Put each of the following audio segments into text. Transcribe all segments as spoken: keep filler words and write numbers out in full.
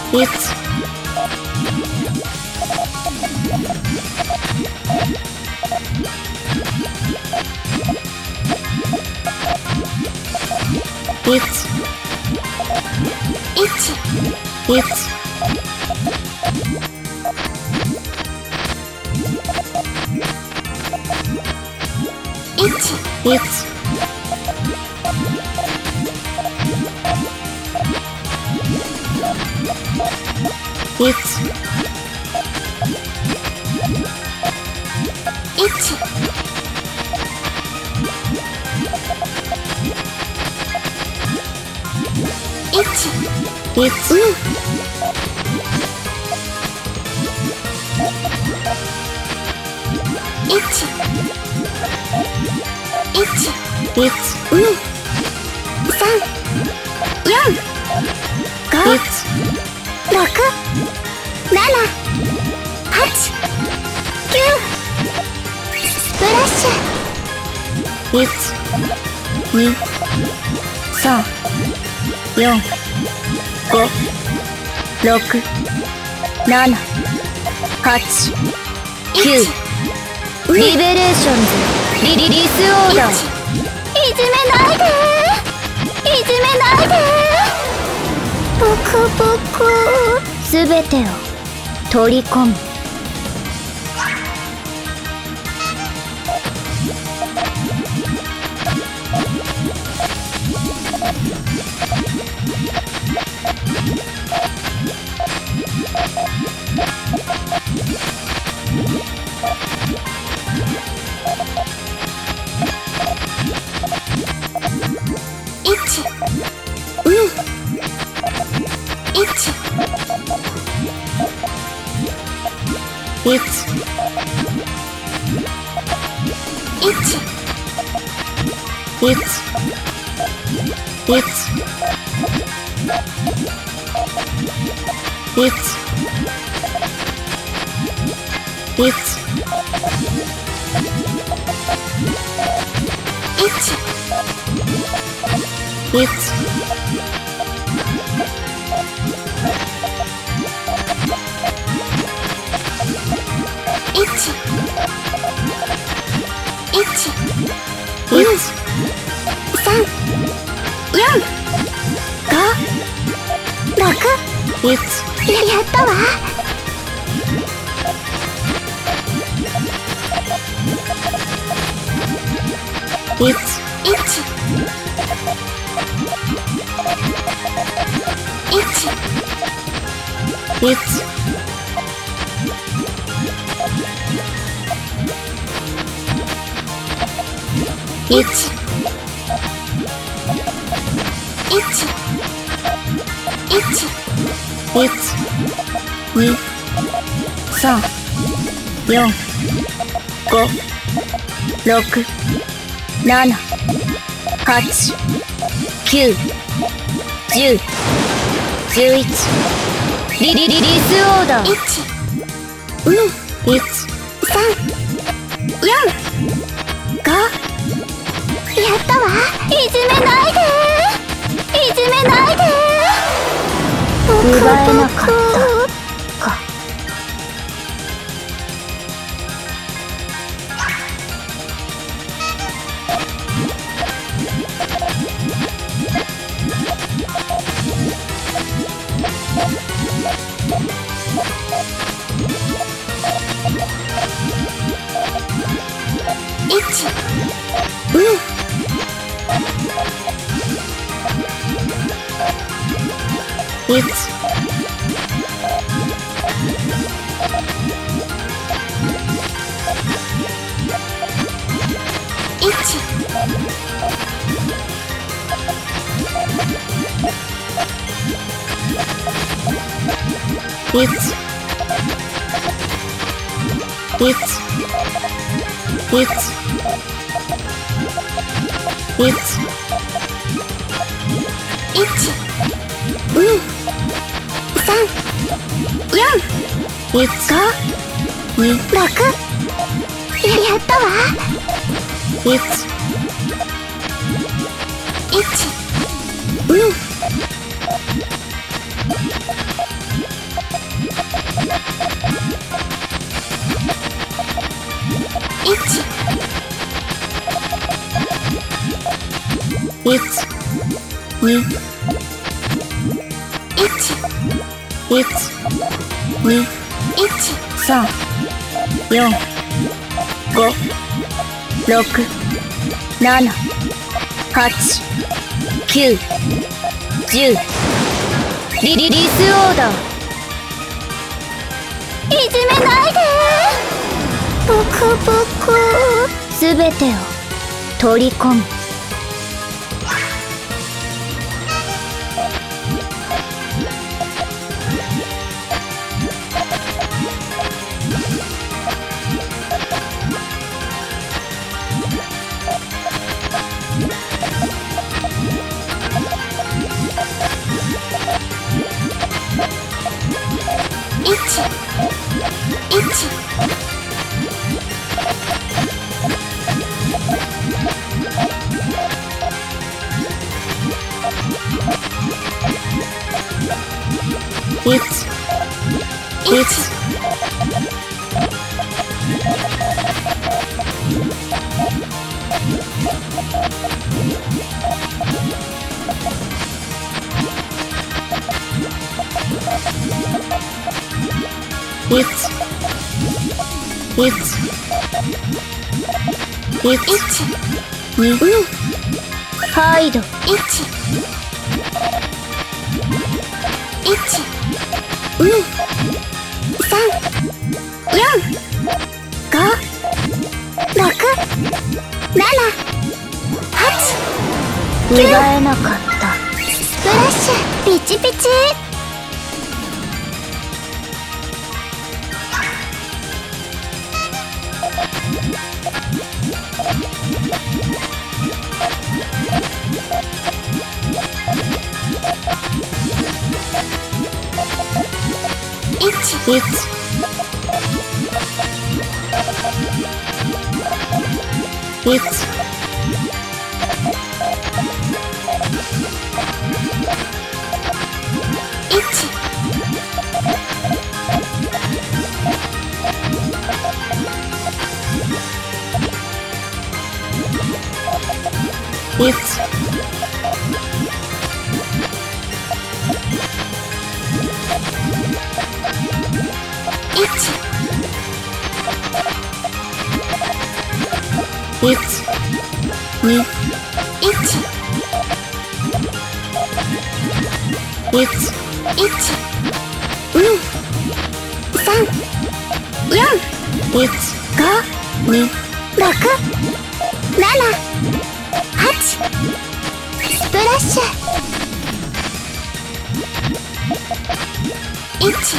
いちいちいちいちいちいちいちいちいちいちいちいちにさんよんごろくななはちきゅうスプラッシュいちにさんよんごろくななはちきゅうリベレーションズリリリスオーダー。いじめないでいじめないでボコボコすべてを取り込む。いちにいちいちいちいちいちいちいちいちさんよんごろくいちややったわ。いちいちいちいちいちいちいちにさんよんごろくななはちきゅうじゅうじゅういちリリリリスオーダー。いちにいちさんよんごやったわ。いじめないでいじめないで奪えなかったか。いちにいちいちいちいちいちいちいちにさんよんごにろくややったわ。いちいちにいち、に、いち、いち、に、いち、さん、よん、ご、ろく、なな、はち、きゅう、じゅう。リリリースオーダー。いじめないでー。ボコボコ。すべてを取り込む。いち、いち、いち、いち、いち、いち、いち、に、ハイド、いち、いち、に、さん、よん、ご、ろく、なな、はち、きゅう。奪えなかった。スプラッシュ、ピチピチ。いち、いち、いち、いち、いち、いち、に、いち、いち、いち、に、さん、よん、いち、ご、に、ろく、なな、はち、スプラッシュ。いち、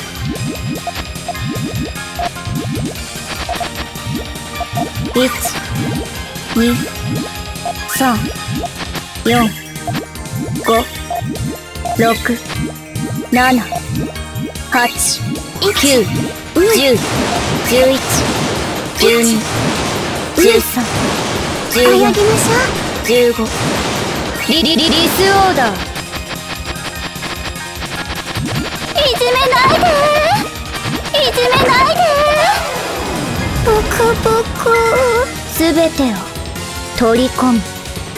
いち、に、さん、よん、ご、ろく、なな、はち、きゅう、じゅう、じゅういち、じゅうに、じゅうさん、じゅうよん、じゅうご。リリリリースオーダー。いじめないでー。いじめないでー。ボコボコ。すべてを取り込む。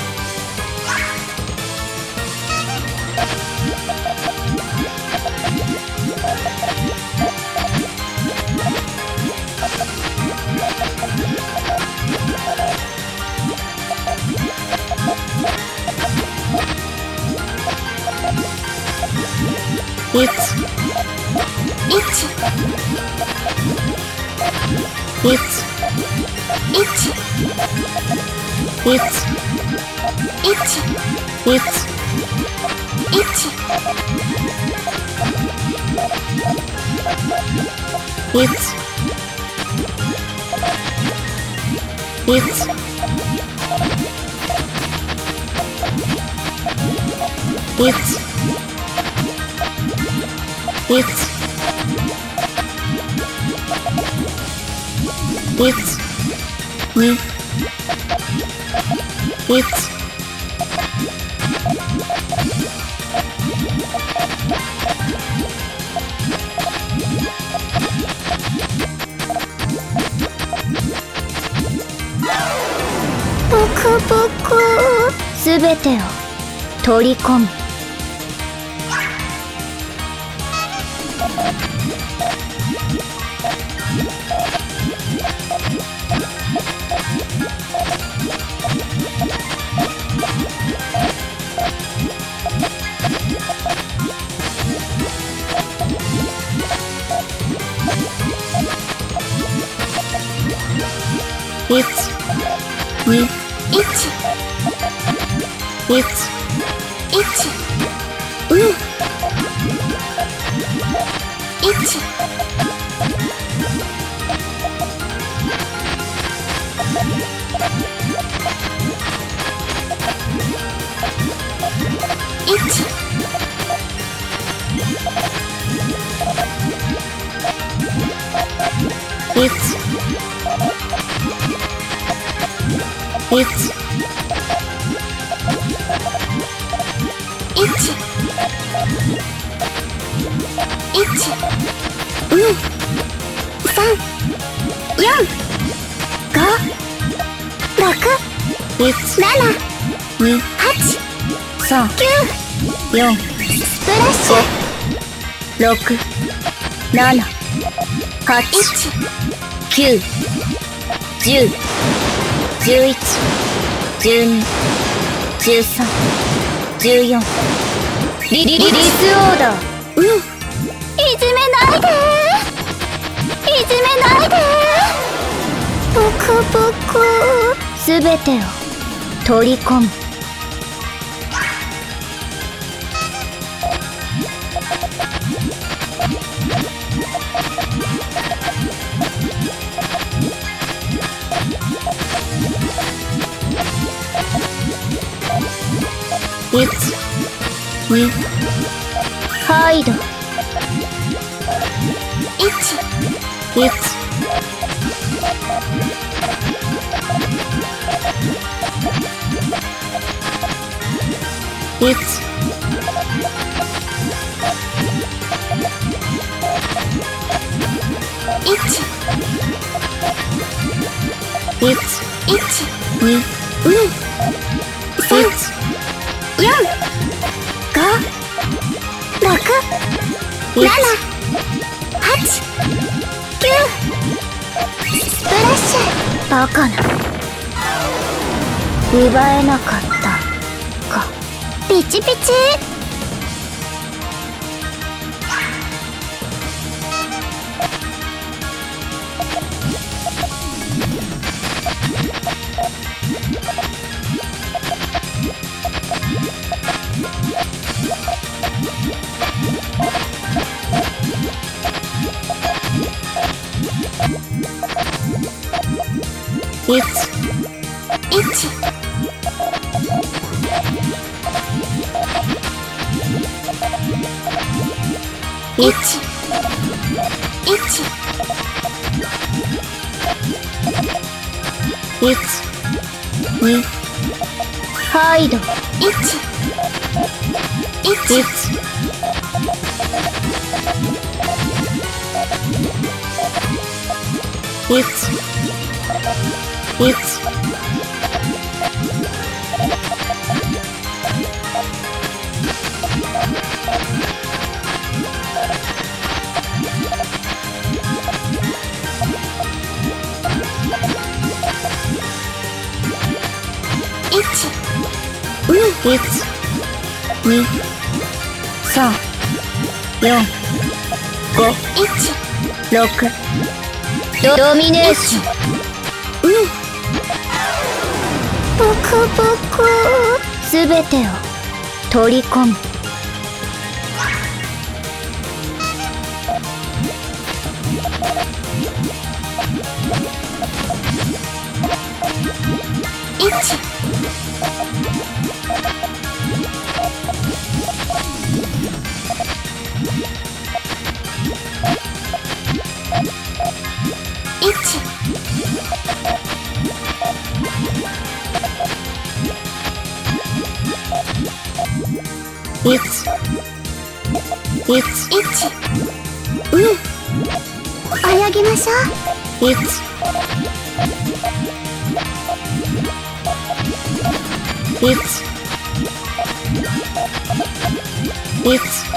いち、いち、いち、いち、いち、いち、いち、いち、いち、いち、いち、いち、に、いち、ボコボコ。すべてを取り込む。いち、に、いち、いち、いち、うん、いち、いち、いち、いち、いち、いち、に、さん、よん、ご、ろく、いち、なな、に、はち、さん、きゅう、よん、スプラッシュ、ろく、なな、はち、きゅう、じゅう、じゅういち、じゅうに、じゅうさん、じゅうよん、リリリリスオーダー。うん、いじめないでいじめないでボコボコ。すべてを取り込む。いち、に、ハイド。いち、いち、いち、いち、いち、に、うん、さん、よん、ご、ろく、なな、はち、きゅう、スプラッシュ。バカな。奪えなかったか。ピチピチ。いち、いち、いち、いち、いち、に、ハイド。いち、いち、いち、いち、いち、うん、いち、に、さん、よん、ご、ろく、ド、ドミネーション。うん、ボコボコ。すべてを取り込む。いち、いち、いち、いち、いち、うん、泳ぎましょう。いち、いち、 いち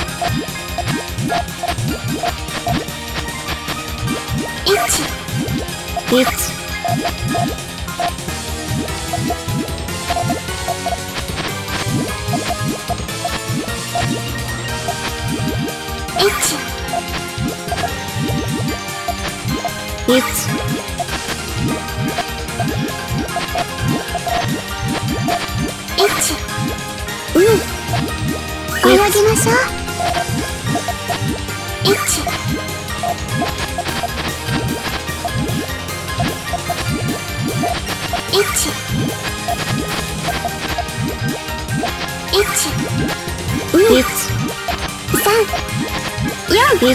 いちいちいちうん泳ぎましょういちいちいちうんさんよん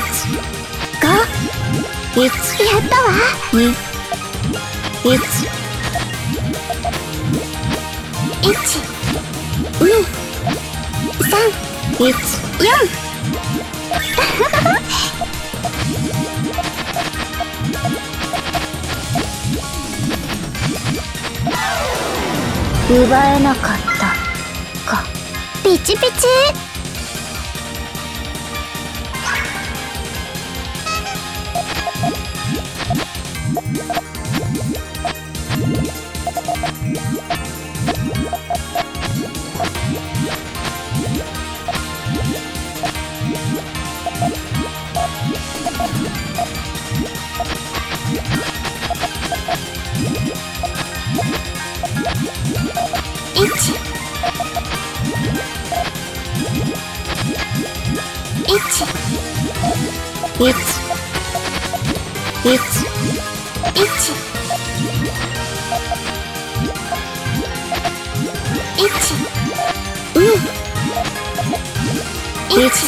ごいちやったわにいちいちうんさんいちよん奪えなかったかピチピチいちいちいちいちいちいちうんいちいち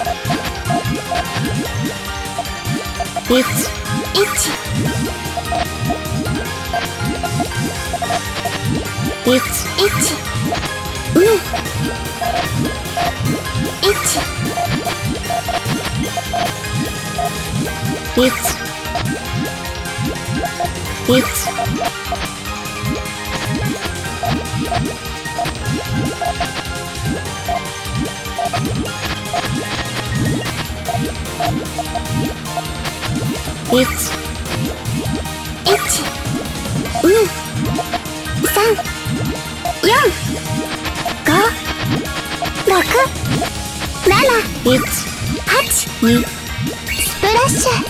いちいちうんいちいちいちいちいちうんさんよんごろくなないちはちにスプラッシュ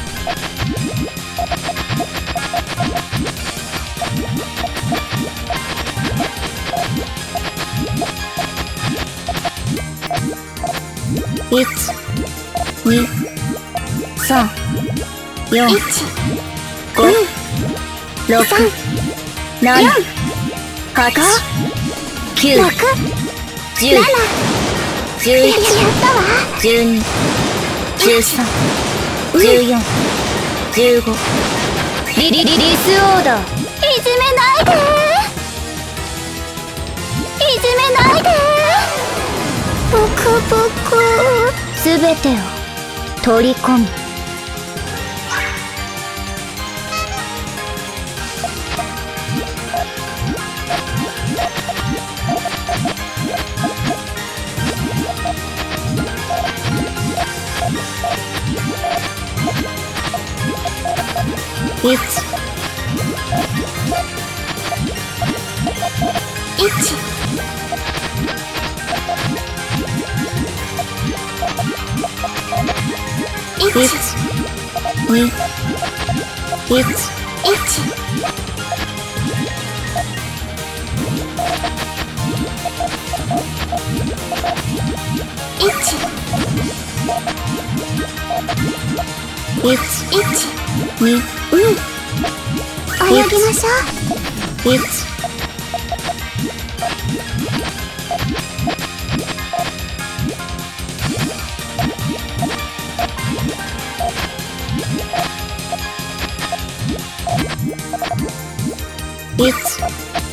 いちにさんよんごろくななはちきゅうじゅうじゅういちじゅうにじゅうさんじゅうよんじゅうごリリリリスオーダーいじめないでいじめないでボコボコすべてを取り込むいちいちいちにいちいちいちいちにうん泳ぎましょういちいち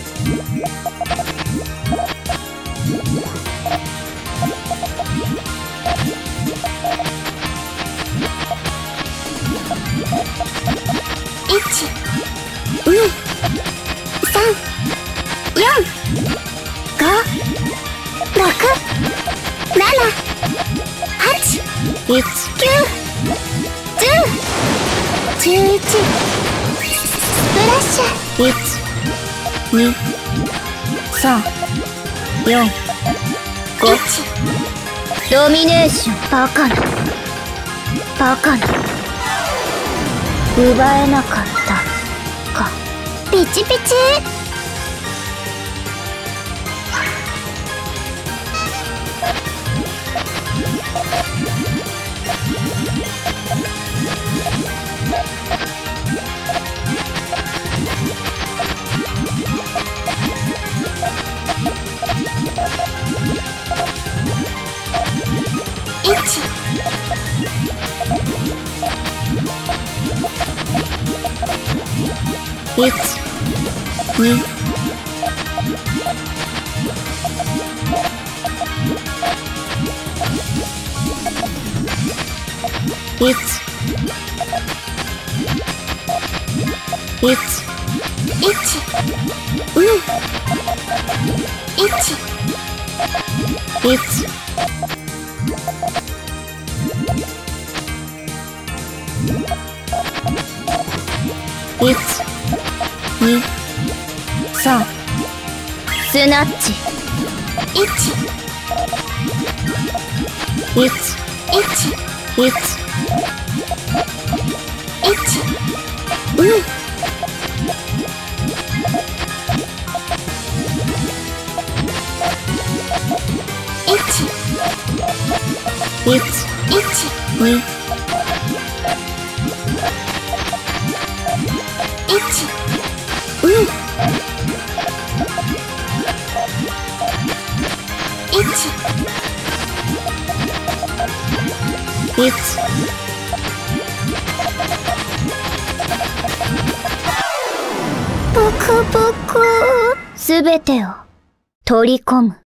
うんさんよんごろくいち、きゅう、じゅう、じゅういち、スプラッシュ。いち、に、さん、よん、ご。ドミネーション。バカなバカな奪えなかったか。ピチピチ。いち、いち、に、いち、いち、いち、うん、いち、いち、いち、に、さん、スナッチ。いち、いち、いち、いち、いち、うん、いち、いち、いち、に、いち、うん、いち、いち、ボコボコ。すべてを取り込む。